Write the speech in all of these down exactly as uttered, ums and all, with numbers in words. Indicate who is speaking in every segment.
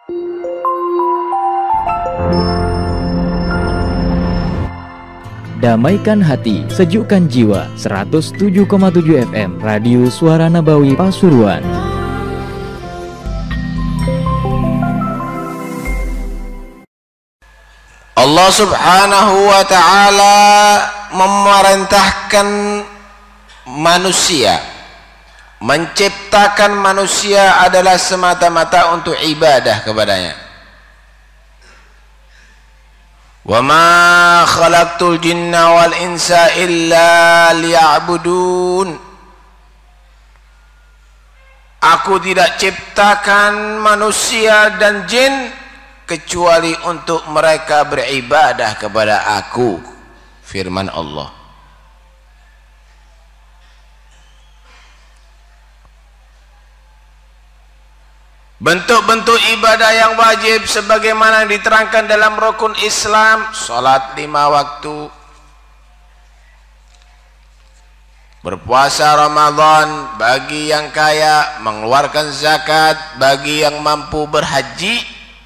Speaker 1: Damaikan hati, sejukkan jiwa. Seratus tujuh koma tujuh F M Radio Suara Nabawi Pasuruan.
Speaker 2: Allah subhanahu wa ta'ala memerintahkan manusia, menciptakan manusia adalah semata-mata untuk ibadah kepadanya. Wa ma khalaqtul jinna wal insa illa liya'budun. Aku tidak ciptakan manusia dan jin kecuali untuk mereka beribadah kepada aku, firman Allah. Bentuk-bentuk ibadah yang wajib sebagaimana yang diterangkan dalam rukun Islam: salat lima waktu, berpuasa Ramadan bagi yang kaya, mengeluarkan zakat bagi yang mampu, berhaji.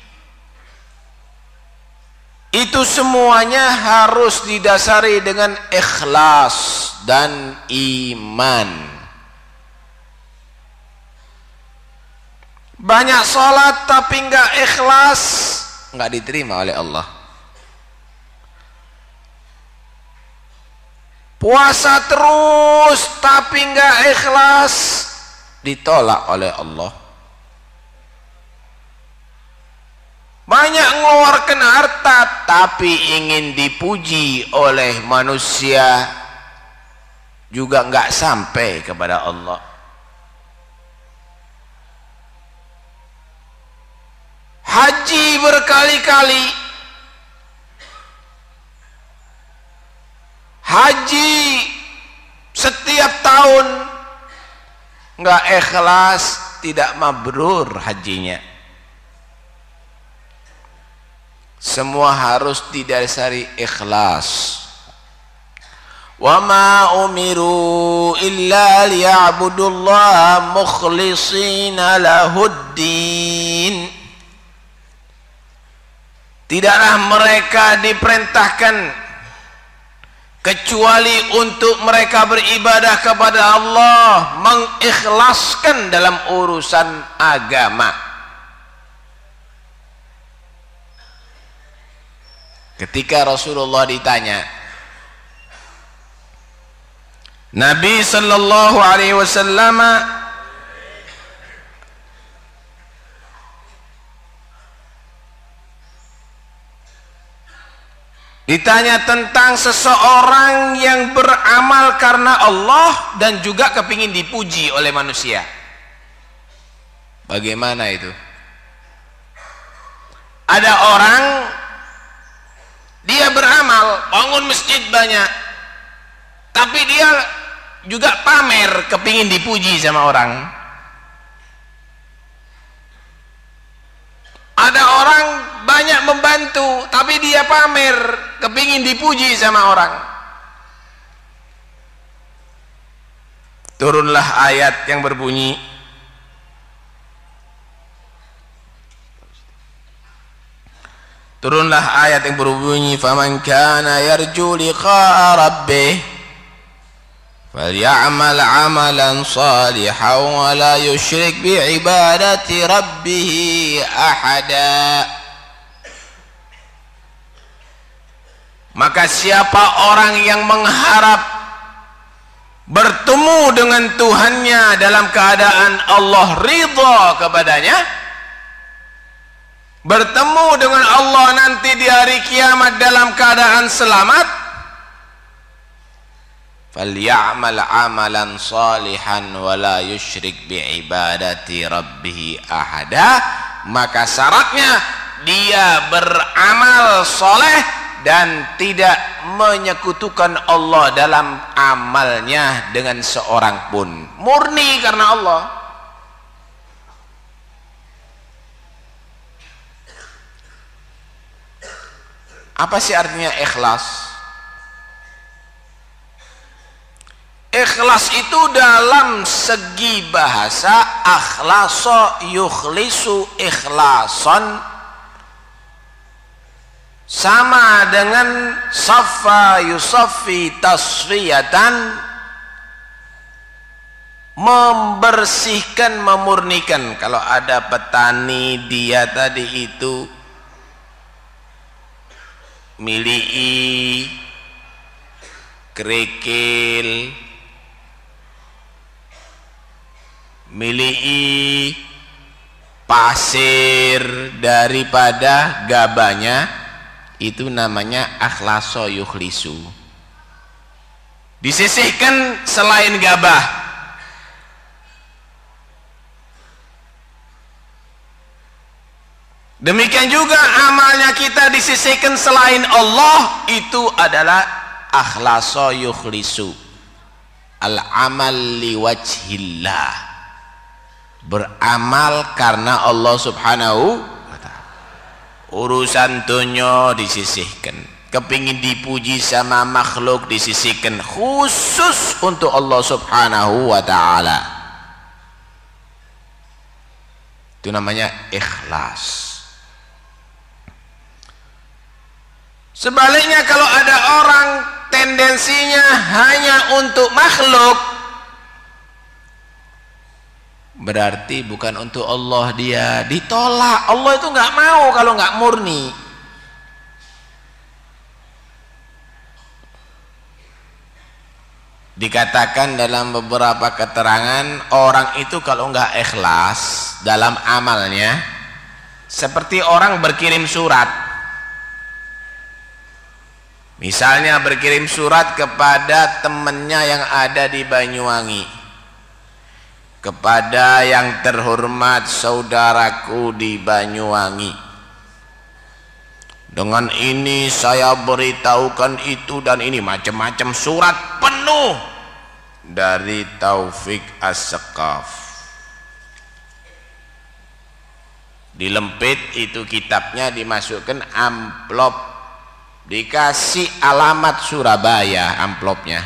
Speaker 2: Itu semuanya harus didasari dengan ikhlas dan iman. Banyak sholat tapi enggak ikhlas, enggak diterima oleh Allah. Puasa terus tapi enggak ikhlas, ditolak oleh Allah. Banyak mengeluarkan harta tapi ingin dipuji oleh manusia, juga enggak sampai kepada Allah. Haji berkali-kali, haji setiap tahun, enggak ikhlas, tidak mabrur hajinya. Semua harus didasari ikhlas. Wa ma umiru illa liya'budullaha mukhlishina lahuddin. Tidaklah mereka diperintahkan kecuali untuk mereka beribadah kepada Allah, mengikhlaskan dalam urusan agama. Ketika Rasulullah ditanya, Nabi sallallahu alaihi wasallam ditanya tentang seseorang yang beramal karena Allah dan juga kepingin dipuji oleh manusia. Bagaimana itu? Ada orang, dia beramal, bangun masjid banyak, tapi dia juga pamer, kepingin dipuji sama orang. Ada orang banyak membantu, tapi dia pamer, kepingin dipuji sama orang. Turunlah ayat yang berbunyi, Turunlah ayat yang berbunyi, "Faman kana yarju liqa'a rabbih falyamal 'amalan shalihan wa la yusyrik bi ibadati rabbih ahada." Maka siapa orang yang mengharap bertemu dengan Tuhannya dalam keadaan Allah ridha kepadanya, bertemu dengan Allah nanti di hari kiamat dalam keadaan selamat, falyamal amalan salihan wa la yusyrik bi ibadati rabbih ahada, maka syaratnya dia beramal soleh dan tidak menyekutukan Allah dalam amalnya dengan seorang pun, murni karena Allah. Apa sih artinya ikhlas? Ikhlas Ikhlas itu dalam segi bahasa akhlasa yukhlisu ikhlason, sama dengan safa yusaffi tasfiyatan, membersihkan, memurnikan. Kalau ada petani dia tadi itu miliki kerikil, miliki pasir daripada gabahnya, itu namanya akhlasa yukhlisu. Disisihkan selain gabah. Demikian juga amalnya kita disisihkan selain Allah, itu adalah akhlasa yukhlisu, al-amal liwajhillah, beramal karena Allah subhanahu wa ta'ala. Urusan dunia disisihkan, kepingin dipuji sama makhluk disisihkan, khusus untuk Allah subhanahu wa ta'ala. Itu namanya ikhlas. Sebaliknya, kalau ada orang tendensinya hanya untuk makhluk, berarti bukan untuk Allah, dia ditolak. Allah itu nggak mau kalau nggak murni. Dikatakan dalam beberapa keterangan, orang itu kalau nggak ikhlas dalam amalnya, seperti orang berkirim surat. Misalnya berkirim surat kepada temannya yang ada di Banyuwangi, kepada yang terhormat saudaraku di Banyuwangi, dengan ini saya beritahukan itu dan ini, macam-macam surat penuh dari Taufik As-Sekaf. Dilempit itu kitabnya, dimasukkan amplop, dikasih alamat Surabaya amplopnya,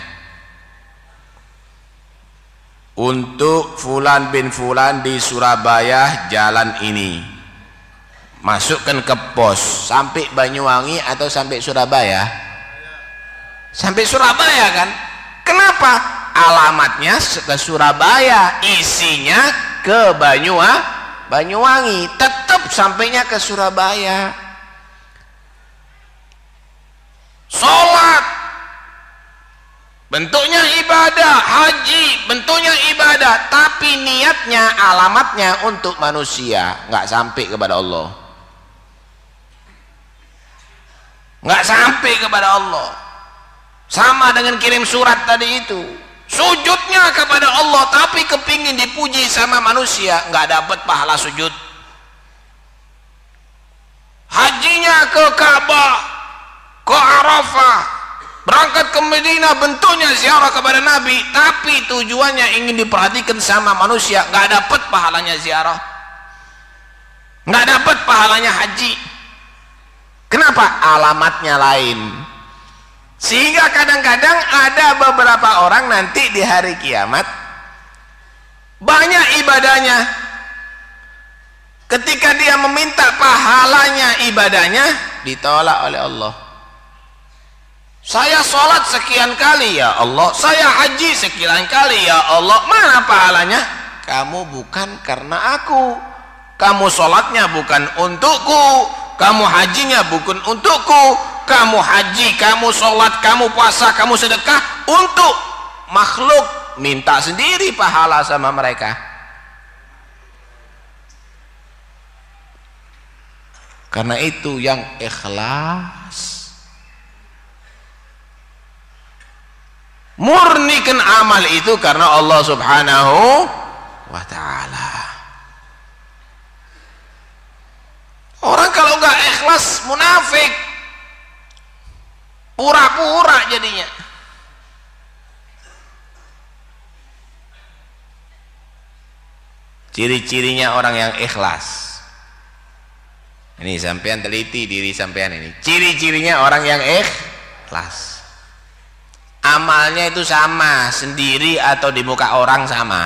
Speaker 2: untuk fulan bin fulan di Surabaya jalan ini. Masukkan ke pos. Sampai Banyuwangi atau sampai Surabaya? Sampai Surabaya kan? Kenapa? Alamatnya ke Surabaya, isinya ke Banyuwangi, Banyuwangi, tetap sampainya ke Surabaya. Sholat bentuknya ibadah, haji bentuknya ibadah, tapi niatnya, alamatnya untuk manusia, nggak sampai kepada Allah, nggak sampai kepada Allah. Sama dengan kirim surat tadi itu, sujudnya kepada Allah tapi kepingin dipuji sama manusia, nggak dapat pahala sujud. Hajinya ke Ka'bah, ke Arafah, berangkat ke Medina, bentuknya ziarah kepada Nabi, tapi tujuannya ingin diperhatikan sama manusia, nggak dapat pahalanya ziarah, nggak dapat pahalanya haji. Kenapa? Alamatnya lain. Sehingga kadang-kadang ada beberapa orang nanti di hari kiamat banyak ibadahnya, ketika dia meminta pahalanya ibadahnya ditolak oleh Allah. Saya sholat sekian kali ya Allah, saya haji sekian kali ya Allah, mana pahalanya? Kamu bukan karena aku, kamu sholatnya bukan untukku, kamu hajinya bukan untukku, kamu haji, kamu sholat, kamu puasa, kamu sedekah untuk makhluk, minta sendiri pahala sama mereka. Karena itu yang ikhlas, murnikan amal itu karena Allah subhanahu wa ta'ala. Orang kalau nggak ikhlas munafik, pura-pura jadinya. Ciri-cirinya orang yang ikhlas ini, sampean teliti diri sampean ini, ciri-cirinya orang yang ikhlas. amalnya itu sama, sendiri atau di muka orang sama.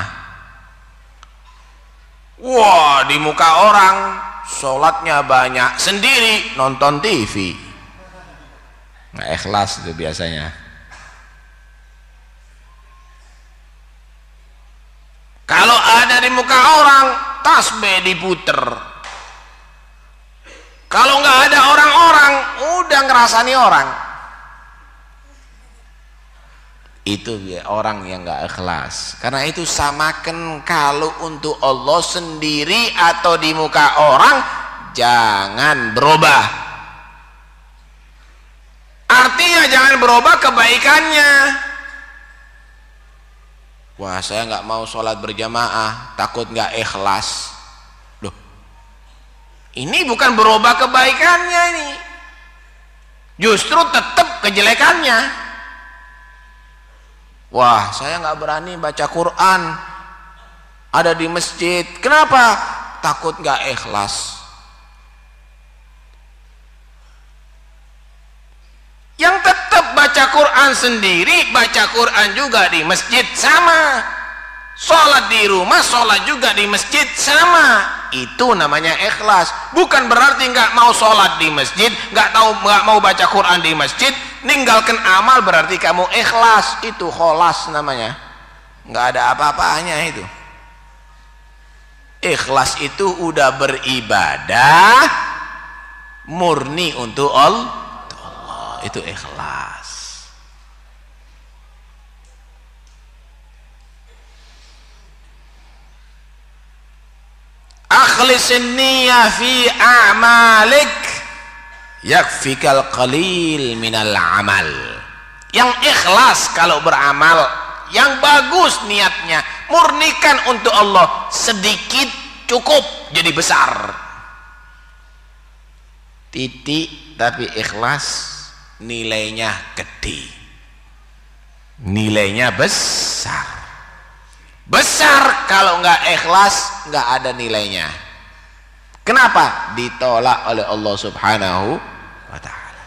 Speaker 2: Wah, di muka orang sholatnya banyak, sendiri nonton T V, nggak ikhlas itu biasanya. Kalau ada di muka orang, tasbih diputer. Kalau nggak ada orang-orang, udah ngerasani orang. Itu ya orang yang nggak ikhlas. Karena itu samakan, kalau untuk Allah sendiri atau di muka orang, jangan berubah. Artinya jangan berubah kebaikannya. Wah, saya nggak mau sholat berjamaah, takut nggak ikhlas. Loh, ini bukan berubah kebaikannya, ini justru tetap kejelekannya. Wah, saya nggak berani baca Quran, ada di masjid. Kenapa? Takut nggak ikhlas. Yang tetap baca Quran sendiri, baca Quran juga di masjid sama. Sholat di rumah, sholat juga di masjid sama. Itu namanya ikhlas. Bukan berarti nggak mau sholat di masjid, nggak tahu nggak mau baca Quran di masjid, ninggalkan amal berarti kamu ikhlas. Itu kholas namanya. Nggak ada apa-apanya itu. Ikhlas itu udah beribadah murni untuk Allah. Itu ikhlas. Akhlisin niyah fi a'malik yakfikal qalil minal amal. Yang ikhlas kalau beramal, yang bagus niatnya, murnikan untuk Allah, sedikit cukup jadi besar. Titik tapi ikhlas, nilainya gede, nilainya besar. Besar kalau nggak ikhlas, nggak ada nilainya. Kenapa? Ditolak oleh Allah Subhanahu wa ta'ala.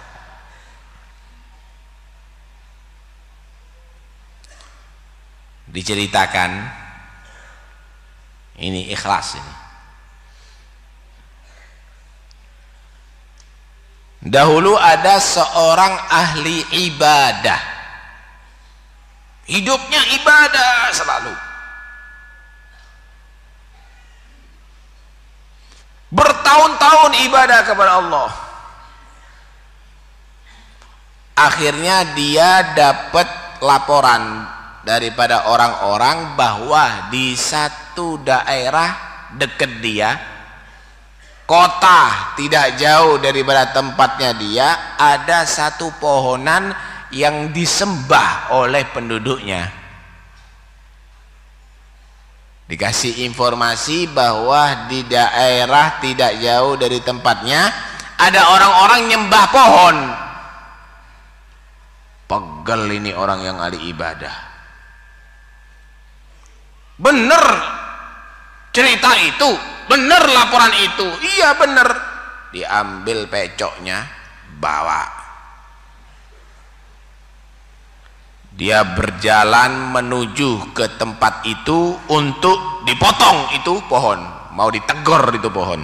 Speaker 2: Diceritakan ini ikhlas ini. Dahulu ada seorang ahli ibadah, hidupnya ibadah selalu, bertahun-tahun ibadah kepada Allah. Akhirnya dia dapat laporan daripada orang-orang bahwa di satu daerah dekat dia, kota tidak jauh daripada tempatnya dia, ada satu pohonan yang disembah oleh penduduknya. Dikasih informasi bahwa di daerah tidak jauh dari tempatnya ada orang-orang nyembah pohon. Pegel ini orang yang ahli ibadah. Bener cerita itu, bener laporan itu, iya bener. Diambil pecoknya, bawa. Dia berjalan menuju ke tempat itu untuk dipotong itu pohon, mau ditegur itu pohon.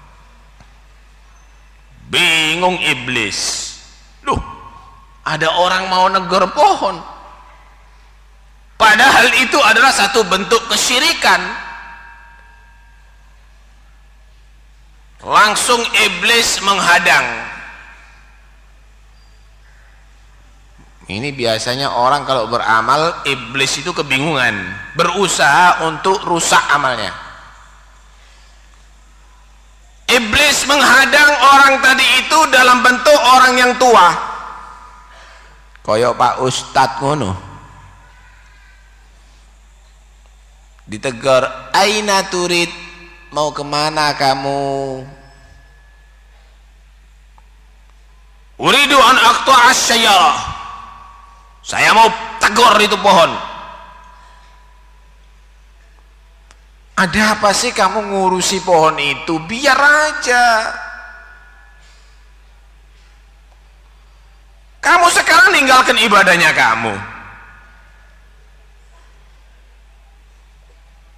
Speaker 2: Bingung iblis, loh, ada orang mau negur pohon, padahal itu adalah satu bentuk kesyirikan. Langsung iblis menghadang. Ini biasanya orang kalau beramal, iblis itu kebingungan, berusaha untuk rusak amalnya. Iblis menghadang orang tadi itu dalam bentuk orang yang tua, koyok Pak Ustadz ngono. Ditegur, aina turid, mau kemana kamu? Uridu an aqta'a asy-syajarah, saya mau tegur itu pohon. Ada apa sih kamu ngurusi pohon itu? Biar aja. Kamu sekarang ninggalkan ibadahnya kamu,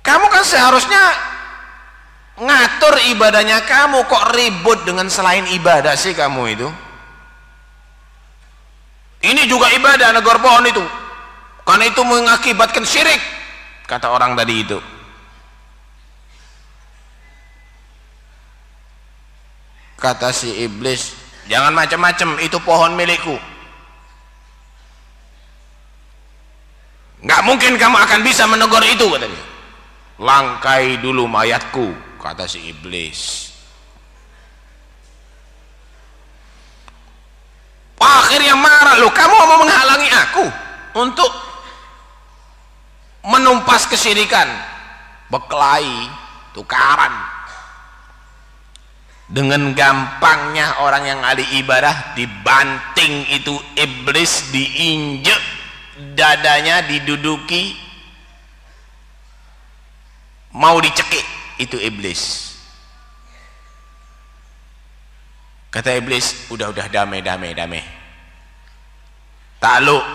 Speaker 2: Kamu kan seharusnya ngatur ibadahnya kamu, kok ribut dengan selain ibadah sih kamu itu? Ini juga ibadah negor pohon itu, karena itu mengakibatkan syirik, kata orang tadi itu. Kata si iblis, jangan macam-macam, itu pohon milikku. Nggak mungkin kamu akan bisa menegur itu, katanya. Langkai dulu mayatku, kata si iblis. Akhirnya marah, loh kamu mau menghalangi aku untuk menumpas kesyirikan, berkelahi, tukaran. Dengan gampangnya orang yang ahli ibadah dibanting itu iblis, diinjek dadanya, diduduki, mau dicekik itu iblis. Kata iblis, udah udah damai damai damai, takluk,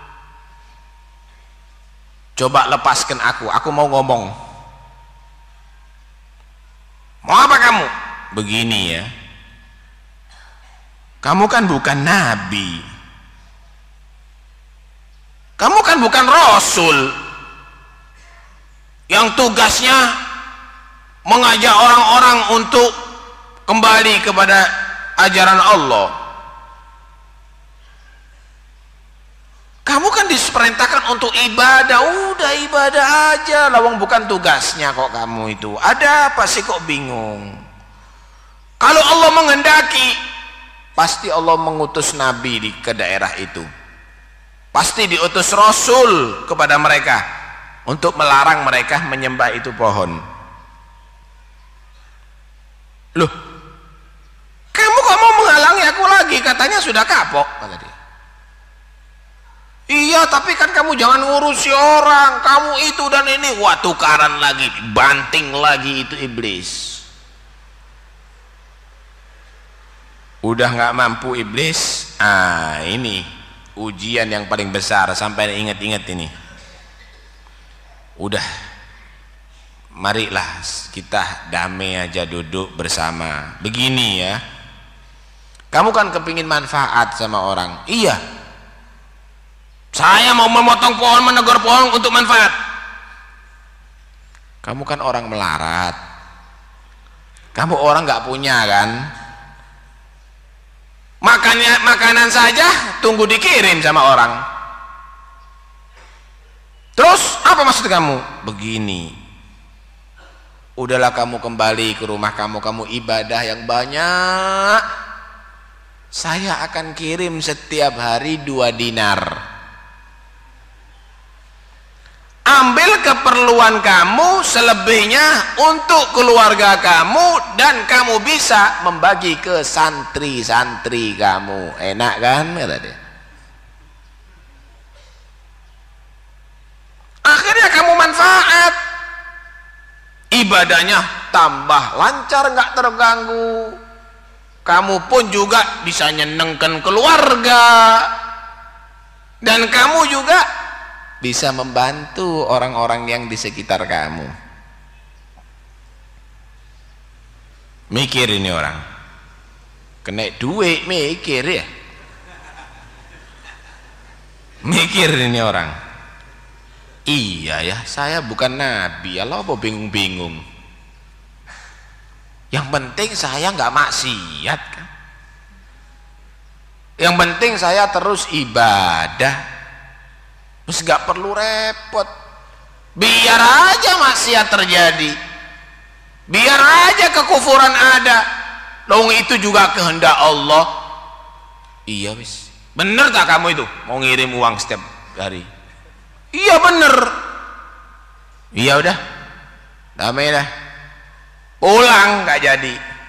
Speaker 2: coba lepaskan aku, aku mau ngomong. Mau apa kamu? Begini ya, kamu kan bukan nabi, kamu kan bukan rasul yang tugasnya mengajak orang-orang untuk kembali kepada ajaran Allah. Kamu kan diperintahkan untuk ibadah, udah ibadah aja, lawang bukan tugasnya kok kamu itu. Ada apa sih kok bingung? Kalau Allah menghendaki, pasti Allah mengutus nabi di ke daerah itu, pasti diutus rasul kepada mereka untuk melarang mereka menyembah itu pohon. Loh, kamu kok mau menghalangi aku lagi? Katanya sudah kapok, kata dia. Iya, tapi kan kamu jangan ngurusi orang, kamu itu dan ini. Wah, tukaran lagi, banting lagi itu iblis. Udah nggak mampu iblis, ah ini ujian yang paling besar, sampai ingat-ingat ini. Udah, marilah kita damai aja, duduk bersama. Begini ya, kamu kan kepingin manfaat sama orang. Iya, saya mau memotong pohon, menegur pohon untuk manfaat. Kamu kan orang melarat, kamu orang nggak punya kan? Makannya makanan saja tunggu dikirim sama orang. Terus apa maksud kamu? Begini, udahlah kamu kembali ke rumah kamu, kamu ibadah yang banyak, saya akan kirim setiap hari dua dinar. Ambil keperluan kamu, selebihnya untuk keluarga kamu, dan kamu bisa membagi ke santri-santri kamu. Enak kan, kata dia. Akhirnya kamu manfaat, ibadahnya tambah lancar, nggak terganggu. Kamu pun juga bisa nyenengkan keluarga, dan kamu juga bisa membantu orang-orang yang di sekitar kamu. Mikir ini orang, kena duit mikir ya, mikir ini orang. Iya ya, saya bukan nabi, Allah apa bingung-bingung. Yang penting saya nggak maksiat kan, yang penting saya terus ibadah. Terus gak perlu repot, biar aja maksiat terjadi, biar aja kekufuran ada, dong itu juga kehendak Allah. Iya wis, bener tak kamu itu mau ngirim uang setiap hari? Iya bener. Iya udah, damai dah, pulang gak jadi.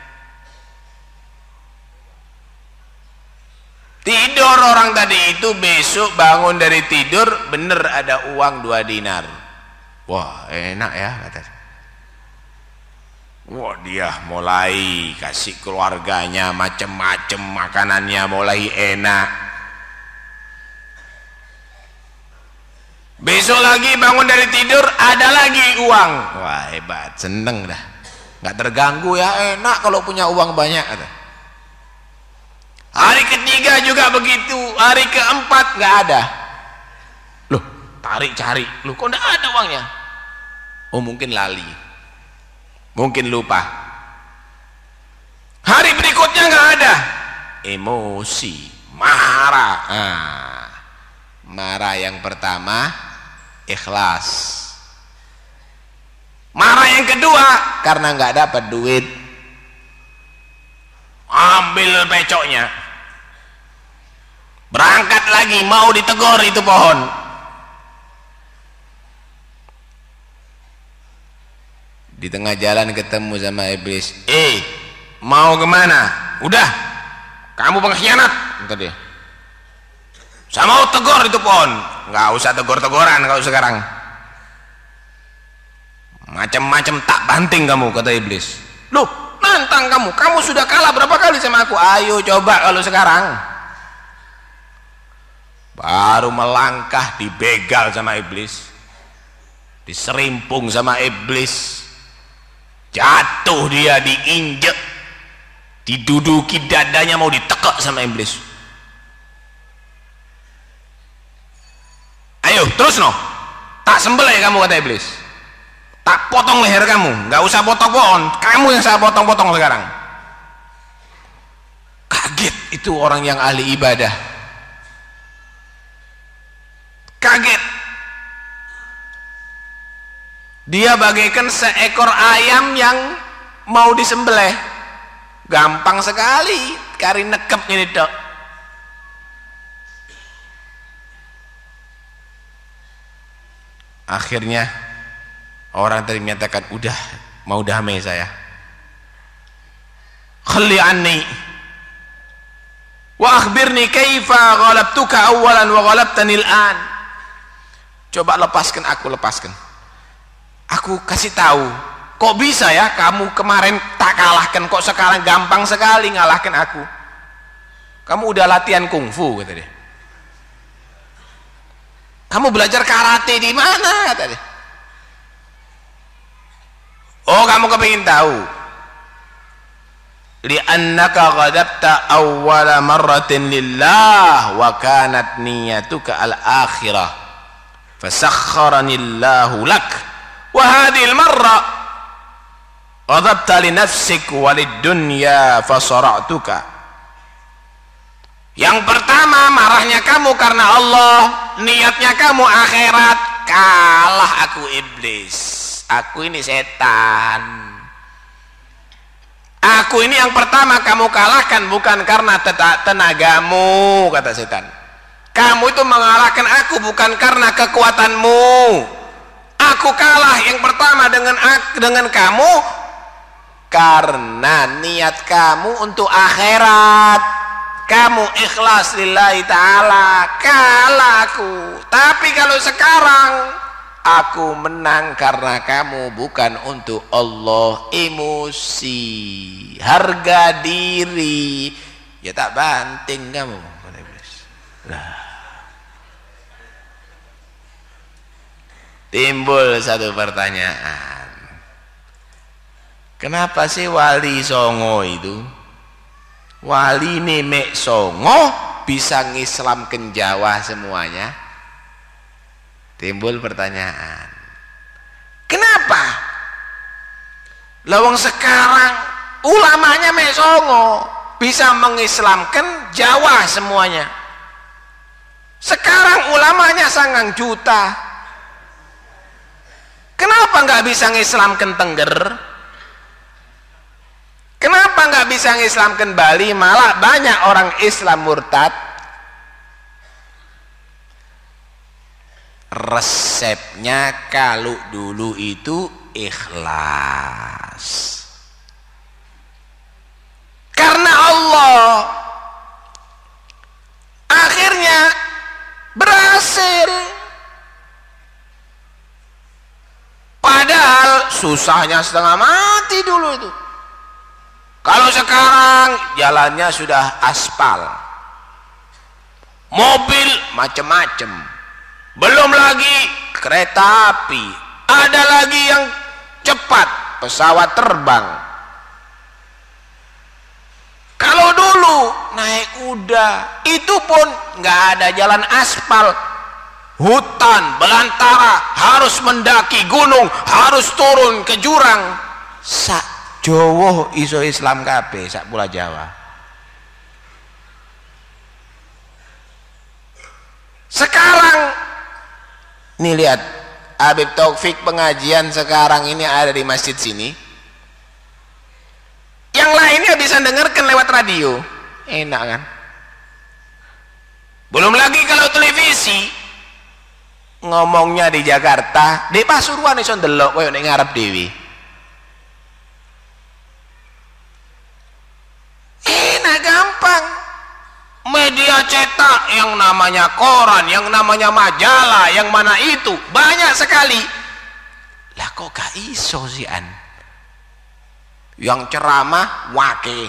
Speaker 2: Tidur orang tadi itu, besok bangun dari tidur bener ada uang dua dinar. Wah enak ya, kata. Wah dia mulai kasih keluarganya macem-macem makanannya, mulai enak. Besok lagi bangun dari tidur ada lagi uang. Wah hebat, seneng dah, nggak terganggu ya, enak kalau punya uang banyak. Hari ketiga juga begitu, hari keempat nggak ada. Loh, tarik cari, loh kok nggak ada uangnya? Oh mungkin lali, mungkin lupa. Hari berikutnya nggak ada, emosi, marah. Nah, marah yang pertama ikhlas, marah yang kedua karena nggak dapat duit, ambil pecoknya, berangkat lagi mau ditegur itu pohon. Di tengah jalan ketemu sama iblis. Eh mau kemana? Udah, kamu pengkhianat, kata dia. Saya mau tegur itu pohon. Nggak usah tegur-teguran kalau sekarang, macam-macam tak banting kamu, kata iblis. Loh, nantang kamu, kamu sudah kalah berapa kali sama aku, ayo coba kalau sekarang. Baru melangkah dibegal sama iblis, diserimpung sama iblis, jatuh dia, diinjek, diduduki dadanya, mau ditekuk sama iblis. Ayo terus no, tak sembelih kamu, kata iblis, tak potong leher kamu, nggak usah potong pohon, kamu yang saya potong-potong sekarang. Kaget itu orang yang ahli ibadah, kaget. Dia bagaikan seekor ayam yang mau disembelih, gampang sekali kari nekep ini dok. Akhirnya orang tadi menyatakan, udah mau damai saya, khalli anni wa akhbirni kaifa ghalabtuka awalan wa ghalabtani al'an. Coba lepaskan aku, lepaskan aku, kasih tahu kok bisa ya kamu kemarin tak kalahkan, kok sekarang gampang sekali ngalahkan aku. Kamu udah latihan kungfu, kata dia. Kamu belajar karate di mana, kata dia. Oh kamu kepingin tahu, li'annaka ghadabta awwala marratin lillah wa kanat niyatuka al-akhirah fasakharani Allahu lak wa hadhihi al-marra ghadabta li nafsik wa lid-dunya fasara'tuka. Yang pertama, marahnya kamu karena Allah, niatnya kamu akhirat. Kalah aku iblis, aku ini setan. Aku ini yang pertama kamu kalahkan bukan karena tenagamu, kata setan. Kamu itu mengalahkan aku bukan karena kekuatanmu. Aku kalah yang pertama dengan dengan kamu karena niat kamu untuk akhirat. Kamu ikhlas lillahi ta'ala, kalah aku. Tapi kalau sekarang aku menang karena kamu bukan untuk Allah. Emosi, harga diri, ya tak banting kamu. Nah, timbul satu pertanyaan, kenapa sih wali songo itu, wali nemek songo bisa ngislamkan Jawa semuanya? Timbul pertanyaan, kenapa lawang sekarang ulamanya mek songo bisa mengislamkan Jawa semuanya? Sekarang ulamanya sangang juta, kenapa nggak bisa ngislamkan Tengger? Kenapa nggak bisa ngislamkan Bali, malah banyak orang Islam murtad? Resepnya kalau dulu itu ikhlas karena Allah, akhirnya berhasil. Padahal susahnya setengah mati dulu itu. Kalau sekarang jalannya sudah aspal, mobil macam-macam, belum lagi kereta api, ada lagi yang cepat, pesawat terbang. Kalau dulu naik kuda, itu pun nggak ada jalan aspal, hutan belantara, harus mendaki gunung, harus turun ke jurang. Sak Jawa iso Islam kabeh, sak Pulau Jawa. Sekarang nih lihat, Habib Taufik pengajian sekarang ini ada di masjid sini. Yang lainnya bisa dengarkan lewat radio, enak kan? Belum lagi kalau televisi, ngomongnya di Jakarta, di Pasuruan iso ndelok koyo ning ngarep dhewe. Enak, gampang. Media cetak yang namanya koran, yang namanya majalah, yang mana itu banyak sekali. Lah kok gak iso sih an? Yang ceramah wake.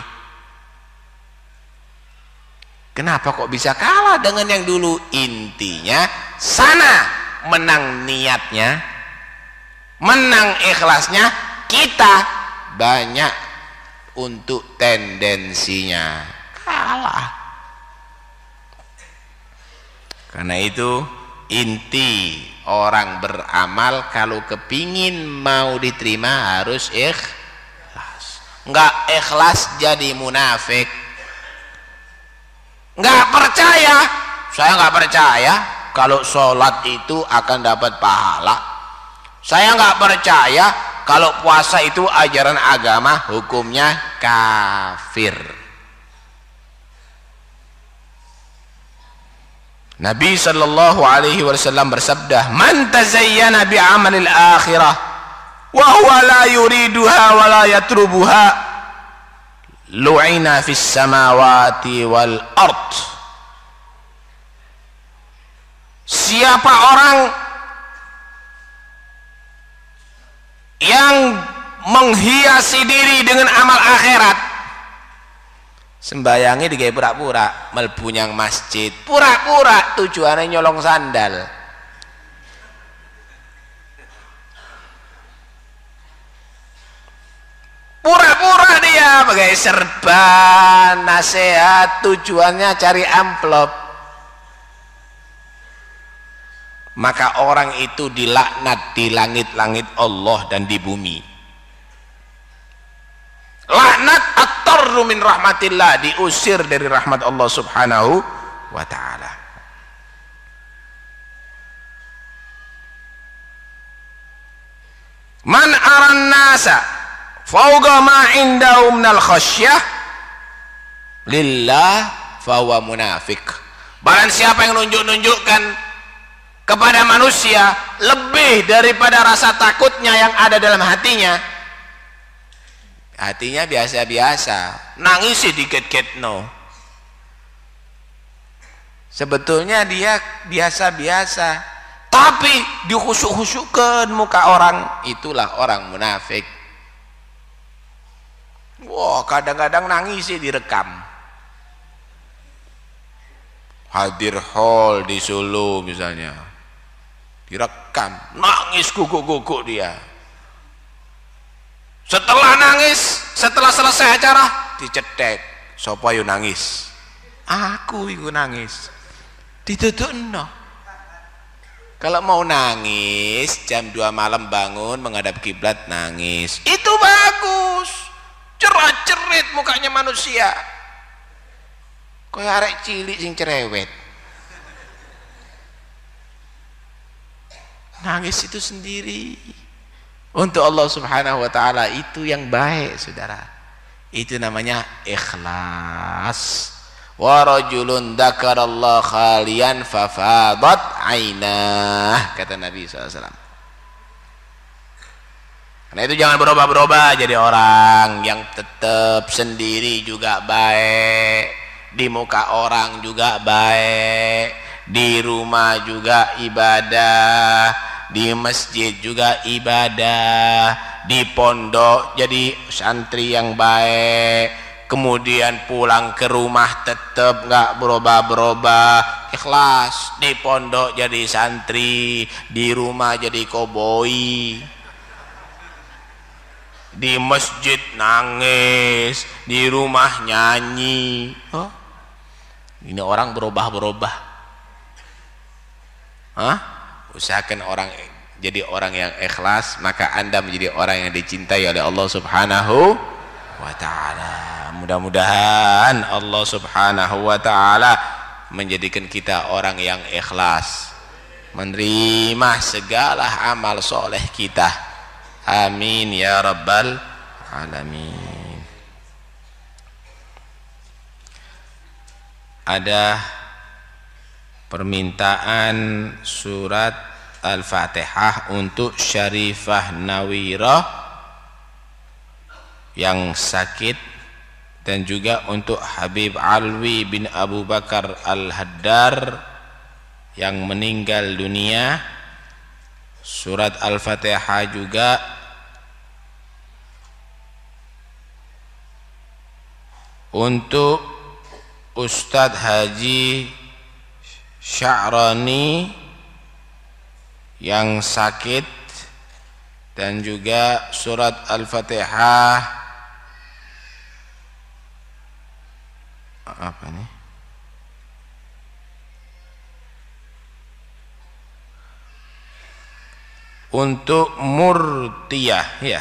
Speaker 2: Kenapa kok bisa kalah dengan yang dulu? Intinya sana menang niatnya, menang ikhlasnya, kita banyak untuk tendensinya kalah. Karena itu inti orang beramal kalau kepingin mau diterima harus ikhlas. Nggak ikhlas jadi munafik. Nggak percaya, saya nggak percaya kalau sholat itu akan dapat pahala. Saya nggak percaya kalau puasa itu ajaran agama, hukumnya kafir. Nabi sallallahu alaihi wasallam bersabda, "Man tazayyana bi amalil akhirah wa huwa la yuriduha wa la yatrubuha lu'ina fis samawati wal ard." Siapa orang yang menghiasi diri dengan amal akhirat, sembayangnya digawe pura-pura, mlebu nyang masjid pura-pura, tujuannya nyolong sandal. Pura-pura dia pakai serban, nasihat, tujuannya cari amplop. Maka orang itu dilaknat di langit-langit Allah dan di bumi. Laknat at-tarru min rahmatillah, diusir dari rahmat Allah subhanahu wa ta'ala. Man aran nasa fauqa ma indahum minal khasyah lillah fahuwa munafik. Barang siapa yang nunjuk-nunjukkan kepada manusia lebih daripada rasa takutnya yang ada dalam hatinya, hatinya biasa-biasa, nangis dikit-kit no, sebetulnya dia biasa-biasa, tapi dihusuk-husukkan muka orang, itulah orang munafik. Wah, kadang-kadang nangis direkam. Hadir hall di Solo misalnya, direkam, nangis guguk-guguk dia. Setelah nangis, setelah selesai acara, dicetek, sapa yo nangis? Aku iku nangis. Ditutupno. Kalau mau nangis jam dua malam bangun menghadap kiblat nangis, itu bagus. Cerat-cerit mukanya manusia. Kayak arek cilik sing cerewet. Nangis itu sendiri untuk Allah subhanahu wa ta'ala, itu yang baik saudara. Itu namanya ikhlas. Wa rajulun dzakarallaha khalian fafadat ainah, kata Nabi shallallahu alaihi wasallam. Karena itu jangan berubah-berubah jadi orang yang tetap sendiri juga baik, di muka orang juga baik, di rumah juga ibadah, di masjid juga ibadah, di pondok jadi santri yang baik, kemudian pulang ke rumah tetap nggak berubah-berubah, ikhlas, di pondok jadi santri, di rumah jadi koboi, di masjid nangis, di rumah nyanyi. Oh, ini orang berubah-berubah. Hah? Usahakan orang jadi orang yang ikhlas, maka Anda menjadi orang yang dicintai oleh Allah Subhanahu wa ta'ala. Mudah-mudahan Allah Subhanahu wa ta'ala menjadikan kita orang yang ikhlas, menerima segala amal soleh kita. Amin ya rabbal alamin. Ada permintaan surat Al-Fatihah untuk Syarifah Nawirah yang sakit, dan juga untuk Habib Alwi bin Abu Bakar Al-Haddar yang meninggal dunia. Surat Al-Fatihah juga untuk Ustadz Haji Sya'rani yang sakit, dan juga surat Al-Fatihah apa nih? Untuk Murtiyah ya,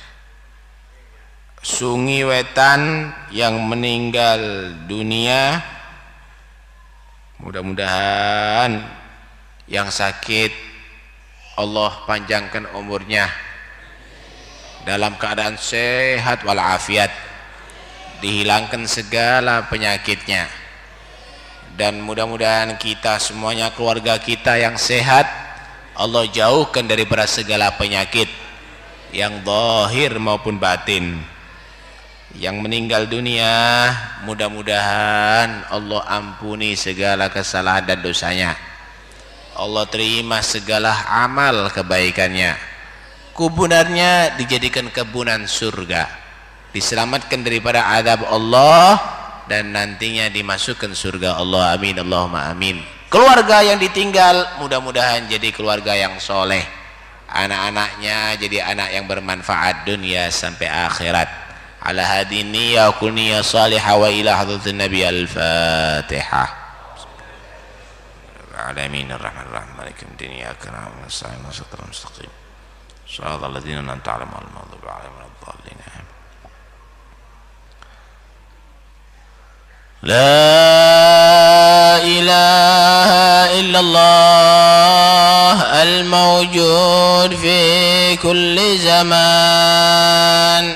Speaker 2: Sungi Wetan yang meninggal dunia. Mudah-mudahan yang sakit Allah panjangkan umurnya dalam keadaan sehat walafiat, dihilangkan segala penyakitnya, dan mudah-mudahan kita semuanya, keluarga kita yang sehat, Allah jauhkan daripada segala penyakit yang zahir maupun batin. Yang meninggal dunia, mudah-mudahan Allah ampuni segala kesalahan dan dosanya, Allah terima segala amal kebaikannya, kubunannya dijadikan kebunan surga, diselamatkan daripada azab Allah, dan nantinya dimasukkan surga Allah. Amin Allahumma amin. Keluarga yang ditinggal mudah-mudahan jadi keluarga yang soleh, anak-anaknya jadi anak yang bermanfaat dunia sampai akhirat. Ala hadin niyya kul niyya salihah wa ila hadratin nabi. Al-Fatihah. Alamin ar-Rahman ar-Rahim Maliki yawmiddin iyyaka na'budu wa iyyaka nasta'in ihdinas siratal mustaqim siratal ladzina an'amta 'alaihim ghairil maghdubi 'alaihim waladdallin. La ilaha illallah al-mawjud fi kulli zaman.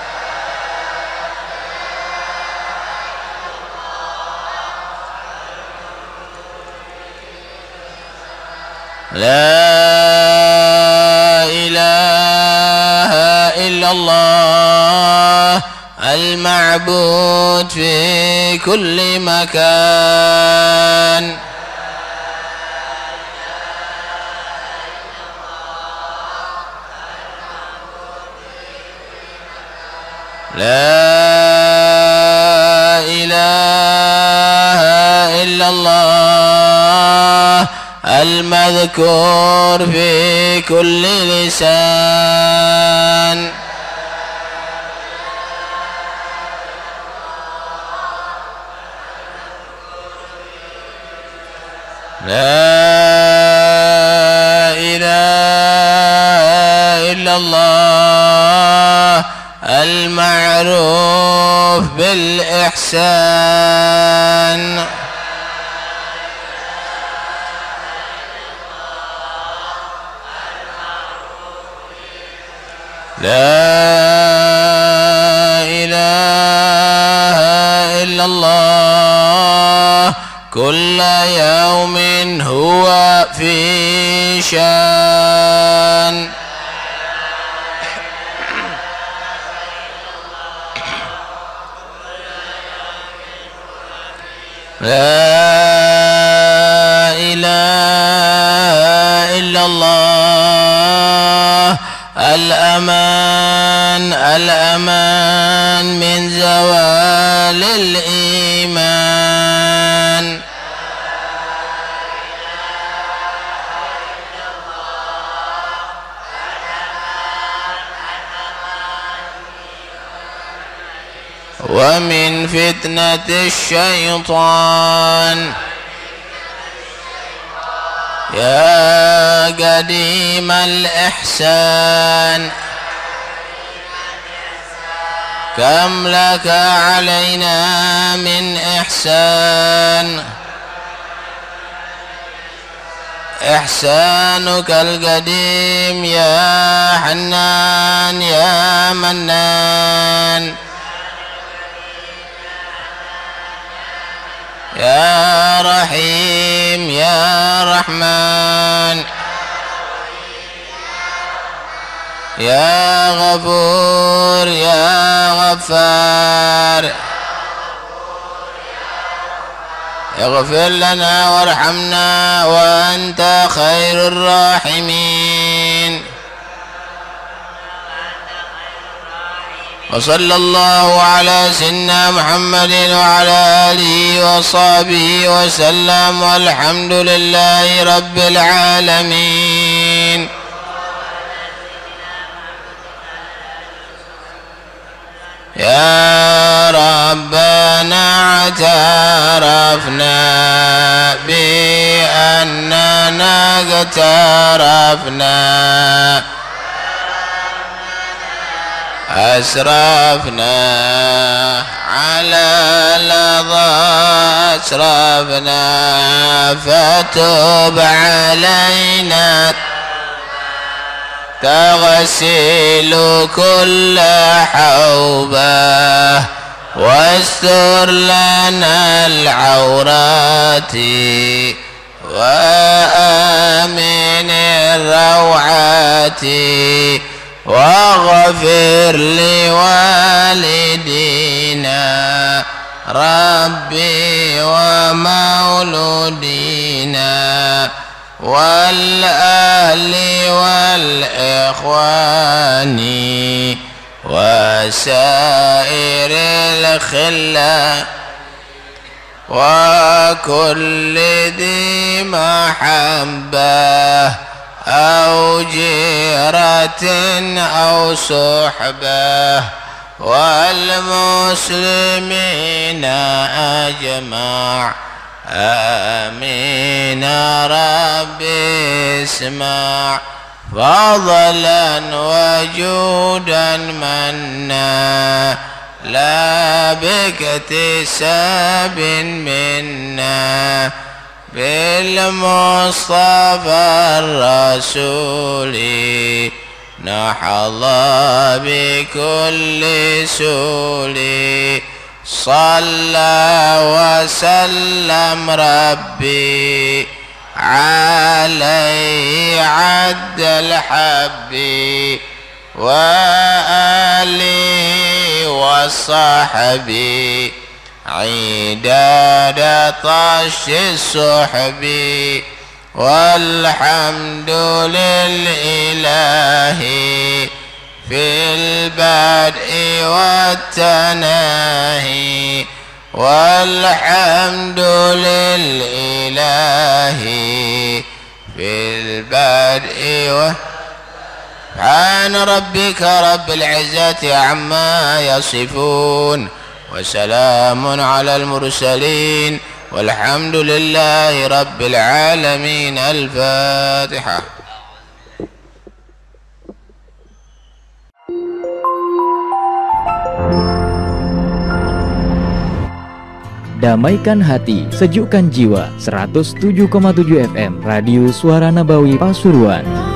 Speaker 2: La ilaha illallah al-ma'bud fi kulli makan. La ilaha illallah al-madhkur fi kulli lisan. La ilaha illallah al-ma'ruf bil ihsan. La ilaha illallah kulla yawmin huwa fi syan. La ilaha illallah al-aman al-aman min zawalil iman. La ومن فتنة الشيطان يا قديم الإحسان كم لك علينا من إحسان إحسانك القديم يا حنان يا منان يا رحيم يا رحمن يا غفور يا غفار اغفر لنا وارحمنا وأنت خير الراحمين. وصلى الله على سيدنا محمد وعلى آله وصحبه وسلم والحمد لله رب العالمين. يا ربنا اعترفنا بأننا اقترفنا أسرفنا على لظى أسرفنا فتب علينا تغسل كل حوبة واستر لنا العورات وآمن الروعات واغفر لوالدينا ربي ومولودينا والأهل والإخوان وسائر الخلة وكل ذي محبة أو جيرة أو صحبة والمسلمين أجمع آمين ربي اسمع فضلا وجودا منا لا باكتساب منا بالمصطفى الرسول نحظى بكل سولي صلى وسلم ربي عليه عد الحب وآله وصحبه عداد طش السحب والحمد لله في البدء والتناهي والحمد لله في البدء والتناهي. سبحان ربك رب العزة عما يصفون وسلام على المرسلين والحمد لله رب العالمين. الفاتحة.
Speaker 1: Damaikan hati, sejukkan jiwa. seratus tujuh koma tujuh F M Radio Suara Nabawi Pasuruan.